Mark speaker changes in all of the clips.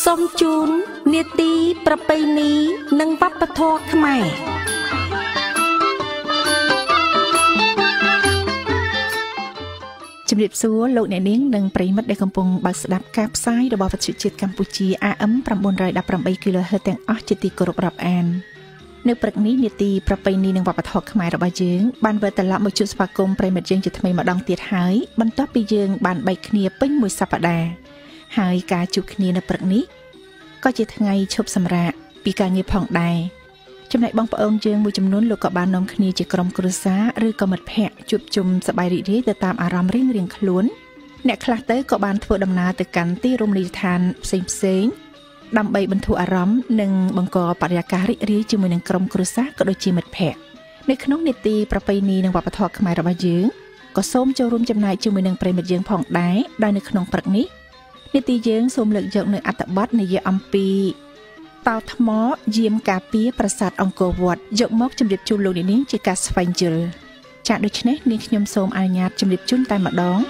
Speaker 1: សូមជូននាទីប្រពៃណីនិងវប្បធម៌ខ្មែរជំរាបសួរលោកអ្នកនាងនិងប្រិយមិត្តដែលកំពុងបើកស្ដាប់ការផ្សាយរបស់វិទ្យុជាតិកម្ពុជា AM 918 kHz ទាំងអស់ជាទីគោរពរាប់អាននៅព្រឹកនេះនាទីប្រពៃណីនិងវប្បធម៌ខ្មែររបស់យើងបានវិលត្រឡប់មកជួបស្វាគមន៍ប្រិយមិត្តយើងជាថ្មីម្ដងទៀតហើយបន្ទាប់ពីយើងបានបែកគ្នាពេញមួយសប្ដាហ៍ហើយការជួបគ្នានៅព្រឹកនេះក៏ជាថ្ងៃឈប់សម្រាកពីការងារផងដែរចំណែកបងប្អូនយើងមួយចំនួនលោកក៏បាននាំគ្នាជាក្រុមគ្រួសារឬក៏មិត្តភ័ក្តិជួបជុំសប្បាយរីករាយទៅតាមអារម្មណ៍រៀងៗខ្លួនអ្នកខ្លះទៅក៏បានធ្វើដំណើរទៅកាន់ទីរមណីយដ្ឋានផ្សេងៗដើម្បីបន្ធូរអារម្មណ៍និងបង្កបរិយាកាសរីករាយជាមួយនឹងក្រុមគ្រួសារក៏ដូចជាមិត្តភ័ក្តិនៅក្នុងនីតិប្រពៃណីនិងវប្បធម៌ខ្មែររបស់យើងក៏សូមចូលរួមចំណែកជាមួយនឹងប្រិយមិត្តយើងផងដែរដោយនៅក្នុងព្រឹកនេះនីតិយើងសូមលើកយកនៅអត្ថបទនិយាយអំពីតោថ្មយាមការពារប្រាសាទអង្គរវត្តយកមកជម្រាបជូនលោកអ្នកនាងជាការស្វែងយល់ចា៎ដូច្នេះនាងខ្ញុំសូមអនុញ្ញាតជម្រាបជូនតែម្ដង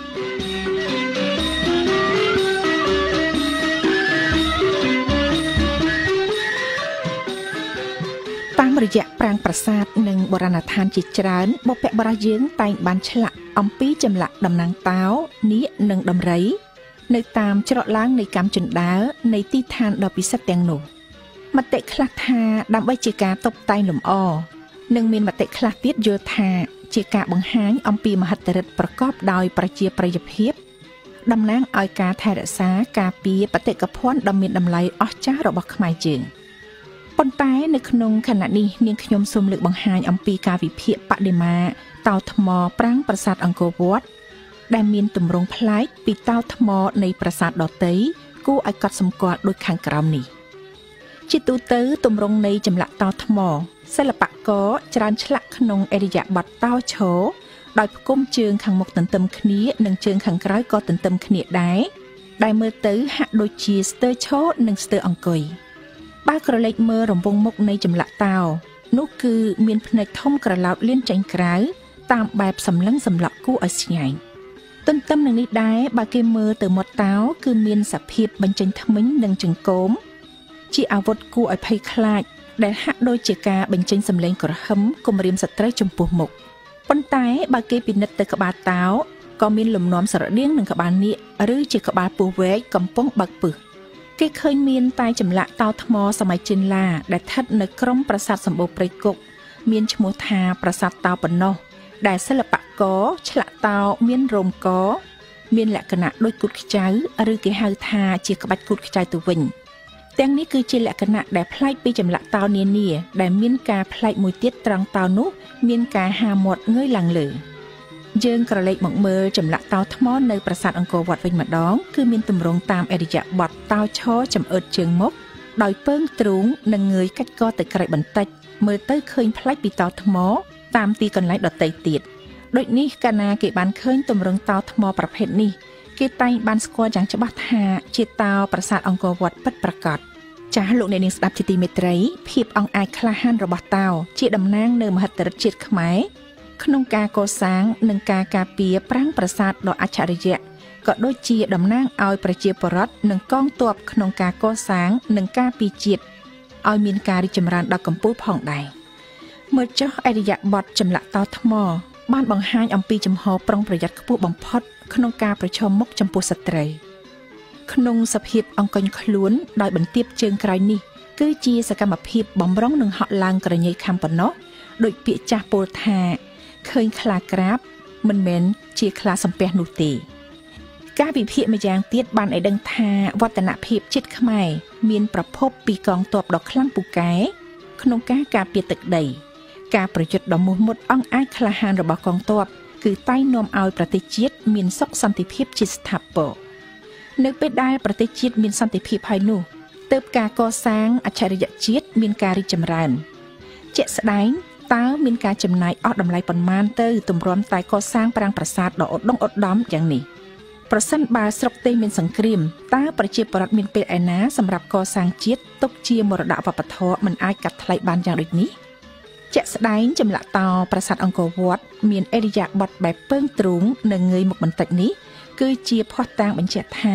Speaker 1: តាមរយៈប្រាង្គប្រាសាទនិងបុរាណដ្ឋានជាច្រើនបុព្វបុរសយើងតែងបានឆ្លាក់អំពីចម្លាក់តំណាងតោនាគនិងដំរីនៅតាមច្រកឡើងនៃកម្មជណ្ដើរនៃទីឋានដ៏ពិសិដ្ឋទាំងនោះមតិខ្លះថាដើម្បីជាការតុបតែងលម្អនិងមានមតិខ្លះទៀតយល់ថាជាការបង្ហាញអំពីមហិទ្ធិឫទ្ធិប្រកបដោយប្រជាប្រិយភាពតំណាងឲ្យការថែរក្សាការពារបេតិកភណ្ឌដ៏មានតម្លៃអស្ចារ្យរបស់ខ្មែរយើងប៉ុន្តែនៅក្នុងខណៈនេះនាងខ្ញុំសូមលើកបង្ហាញអំពីការវិភាគបដិមាតោថ្មប្រាង្គប្រាសាទអង្គរវត្តដែលមានទម្រង់ប្លែកពីតោថ្មនៃប្រាសាទដទៃគួរឲ្យកត់សម្គាល់ដូចខាងក្រោមនេះជាទូទៅទម្រង់នៃចម្លាក់តោថ្មសិល្បករច្រើនឆ្លាក់ក្នុងឥរិយាបថតោឈរដោយផ្គុំជើងខាងមុខទន្ទឹមគ្នានិងជើងខាងក្រោយក៏ទន្ទឹមគ្នាដែរដែលមើលទៅហាក់ដូចជាស្ទើរឈរនិងស្ទើរអង្គុយបើក្រឡេកមើលរង្វង់មុខនៃចម្លាក់តោនោះគឺមានភ្នែកធំក្រឡោតលៀនចេញក្រៅតាមបែបសម្លឹងសម្លក់គួរឲ្យស្ញែងទន្ទឹមនឹងនេះដែរបើគេមើលទៅមាត់តោគឺមានសភាពបញ្ចេញធ្មេញនិងចង្កូមជាអាវុធគួរឲ្យភ័យខ្លាចដែលហាក់ដូចជាការបញ្ចេញសម្លេងក្រហឹមគំរាមសត្រូវចំពោះមុខប៉ុន្តែបើគេពិនិត្យទៅក្បាលតោក៏មានលំនាំស្រដៀងនឹងក្បាលនាគឬជាក្បាលពស់វែកកំពុងបើកពឹសគេឃើញមានតែចម្លាក់តោថ្មសម័យចិនឡាដែលស្ថិតនៅក្រុមប្រាសាទសម្បូរព្រៃគុកមានឈ្មោះថាប្រាសាទតោប៉ុណ្ណោះដែលសិល្បករឆ្លាក់តោមានរោមកមានលក្ខណៈដូចគូតខ្ចៅឬគេហៅថាជាក្បាច់គូតខ្ចៅទៅវិញទាំងនេះគឺជាលក្ខណៈដែលប្លែកពីចម្លាក់តោនានាដែលមានការប្លែកមួយទៀតត្រង់តោនោះមានការហាមាត់ងើយឡើងលើយើងក្រឡេកមកមើលចម្លាក់តោថ្មនៅប្រាសាទអង្គរវត្តវិញម្ដងគឺមានទម្រង់តាមឥរិយាបថតោឈរចំអើតជើងមុខដោយពើងទ្រូងនិងងើយកាច់កទៅក្រៃបន្តិចមើលទៅឃើញប្លែកពីតោថ្មតាមទីកន្លែងដទៃទៀតដូចនេះកាលណាគេបានឃើញទម្រង់តោថ្មប្រភេទនេះគេតែងបានស្គាល់យ៉ាងច្បាស់ថាជាតោប្រាសាទអង្គរវត្តពិតប្រាកដចាស់លោកអ្នកនាងស្ដាប់ជាទីមេត្រីភាពអង់អាចក្លាហានរបស់តោជាតំណាងនៅមហិទ្ធិឫទ្ធិជាតិខ្មែរក្នុងការកសាងនិងការការពារប្រាង្គប្រាសាទដ៏អច្ឆរិយៈក៏ដូចជាតំណាងឲ្យប្រជាពលរដ្ឋនិងកងទ័ពក្នុងការកសាងនិងការពារជាតិឲ្យមានការរីកចម្រើនដល់កម្ពូលផងដែរមើលចុះឥរិយាបថចម្លាក់តោថ្មបានបង្ហាញអំពីចំហប្រុងប្រយ័ត្នខ្ពស់បំផុតក្នុងការប្រឈមមុខចំពោះសត្រូវក្នុងសភាពអង្គញ់ខ្លួនដោយបន្ទាបជើងក្រោយនេះគឺជាសកម្មភាពបំរុងនឹងហក់ឡើងក្រញីខំប៉ុណ្ណោះដោយពាក្យចាស់ពោលថាឃើញខ្លាក្រាបមិនមែនជាខ្លាសំពះនោះទេការវិភាគម្យ៉ាងទៀតបានឲ្យដឹងថាវឌ្ឍនភាពជាតិខ្មែរមានប្រភពពីកងទ័ពដ៏ខ្លាំងពូកែក្នុងការការពារទឹកដីការប្រយុទ្ធដ៏មោះមុតអង់អាចក្លាហានរបស់កងទ័ពគឺតែងនាំឲ្យប្រទេសជាតិមានសុខសន្តិភាពជាស្ថាពរនៅពេលដែលប្រទេសជាតិមានសន្តិភាពហើយនោះទើបការកសាងអច្ឆរិយជាតិមានការរីកចម្រើនជាក់ស្ដែងតើមានការចំណាយអស់តម្លៃប៉ុន្មានទៅទម្រាំតែកសាងប្រាង្គប្រាសាទដ៏ឧត្តមឧត្តមយ៉ាងនេះប្រសិនបើស្រុកទេសមានសង្គ្រាមតើប្រជាពលរដ្ឋមានពេលឯណាសម្រាប់កសាងជាតិទុកជាមរតកវប្បធម៌មិនអាចកាត់ថ្លៃបានយ៉ាងដូចនេះជាក់ស្ដែងចម្លាក់តោប្រាសាទអង្គរវត្តមានឥរិយាបថបែបពើងទ្រូងនិងងើយមុខបន្តិចនេះគឺជាភស្តុតាងបញ្ជាក់ថា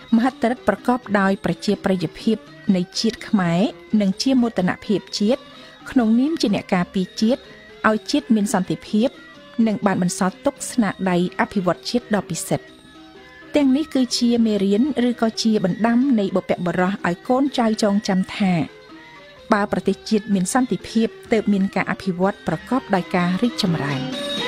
Speaker 1: មហិទ្ធិឫទ្ធិប្រកបដោយប្រជាប្រិយភាពនៃជាតិខ្មែរនិងជាមោទនភាពជាតិក្នុងនាមជាអ្នកការពារជាតិឲ្យជាតិមានសន្តិភាពនិងបានបន្សល់ទុកស្នាដៃអភិវឌ្ឍជាតិដ៏ពិសិដ្ឋទាំងនេះគឺជាមេរៀនឬក៏ជាបណ្ដាំនៃបុព្វបុរសឲ្យកូនចៅចងចាំថាបើប្រទេសជាតិមានសន្តិភាពទើបមានការអភិវឌ្ឍប្រកបដោយការរីកចម្រើន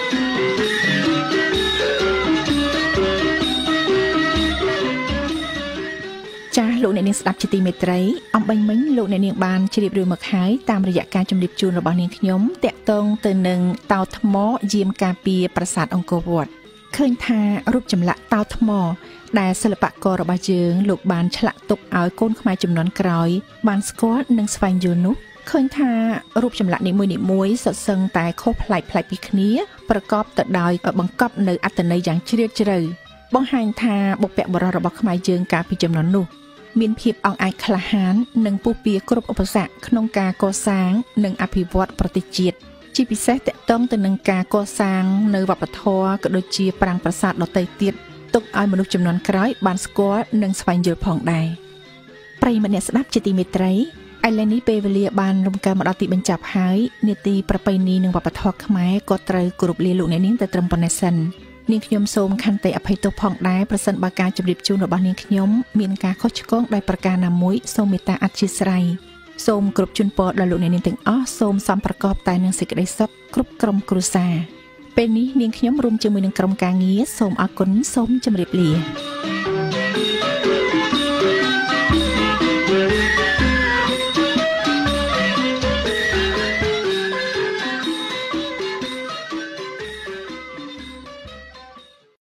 Speaker 1: ចាស់លោកអ្នកនាងស្ដាប់ជាទីមេត្រីអំបញ្ញមិញលោកអ្នកនាងបានជ្រាបរឿងមកហើយតាមរយៈការជម្រាបជូនរបស់នាងខ្ញុំតាក់ទងទៅនឹងតោថ្មយាមការពារប្រាសាទអង្គរវត្តឃើញថារូបចម្លាក់តោថ្មដែលសិល្បកររបស់យើងលោកបានឆ្លាក់ទុកឲ្យកូនខ្មែរជំនាន់ក្រោយបានស្គាល់និងស្វែងយល់នោះឃើញថារូបចម្លាក់នីមួយៗសុទ្ធសឹងតែខុសប្លែកៗពីគ្នាប្រកបទៅដោយបង្កប់នូវអត្ថន័យយ៉ាងជ្រាលជ្រៅបង្ហាញថាបុព្វបុរសរបស់ខ្មែរយើងកាលពីជំនាន់នោះមានភាពអង់អាចក្លាហាននិងពុះពៀគ្រប់ឧបសគ្គក្នុងការកសាងនិងអភិវឌ្ឍប្រទេសជាតិជាពិសេសទាក់ទងទៅនឹងការកសាងនៅវប្បធម៌ក៏ដូចជាប្រាង្គប្រាសាទដទៃទៀតទុកឲ្យមនុស្សជំនាន់ក្រោយបានស្គាល់និងស្វែងយល់ផងដែរប្រិយមិត្តអ្នកស្ដាប់ជាទីមេត្រីឥឡូវនេះពេលវេលាបានរំកើមកដល់ទីបញ្ចប់ហើយនាទីប្រពៃណីនិងវប្បធម៌ខ្មែរក៏ត្រូវគោរពលាលោកអ្នកនាងទៅត្រឹមប៉ុណ្ណេះសិននាងខ្ញុំសូមខន្តីអភ័យទោសផងដែរប្រសិនបើការជម្រាបជូនរបស់នាងខ្ញុំមានការខុសឆ្គងដោយប្រការណាមួយសូមមេត្តាអធ្យាស្រ័យសូមគ្រប់ជូនពរដល់លោកអ្នកនាងទាំងអស់សូមសំប្រកបតែនឹងសេចក្តីសុខគ្រប់ក្រុមគ្រួសារពេលនេះនាងខ្ញុំរួមជាមួយនឹងក្រុមការងារសូមអរគុណសូមជម្រាបលា